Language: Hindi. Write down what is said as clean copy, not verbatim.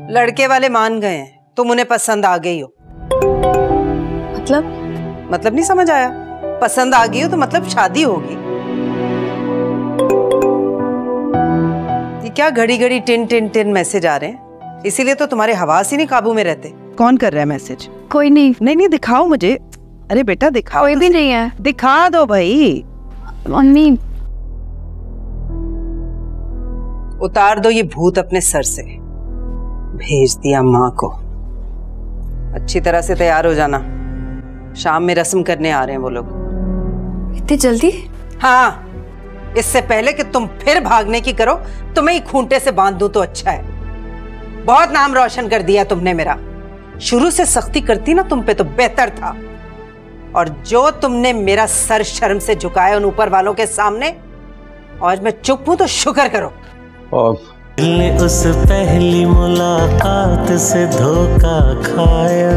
लड़के वाले मान गए हैं, तुम उन्हें पसंद आ गई हो। मतलब नहीं समझ आया? पसंद आ गई हो तो मतलब शादी होगी। ये क्या घड़ी घड़ी टिन टिन टिन मैसेज आ रहे हैं? इसीलिए तो तुम्हारे हवास ही नहीं काबू में रहते। कौन कर रहा है मैसेज? कोई नहीं। नहीं दिखाओ मुझे। अरे बेटा दिखाओ। कोई भी नहीं है। दिखा दो भाई। मम्मी उतार दो ये भूत अपने सर से। भेज दिया माँ को। अच्छी तरह से तैयार हो जाना, शाम में रस्म करने आ रहे हैं वो लोग। इतनी जल्दी? हाँ, इससे पहले कि तुम फिर भागने की करो, तुम्हें ही खूंटे से बांध दूं तो अच्छा है। बहुत नाम रोशन कर दिया तुमने मेरा। शुरू से सख्ती करती ना तुम पे तो बेहतर था। और जो तुमने मेरा सर शर्म से झुकाया उन ऊपर वालों के सामने, आज मैं चुप हूं तो शुक्र करो। उस पहली मुलाकात से धोखा खाया।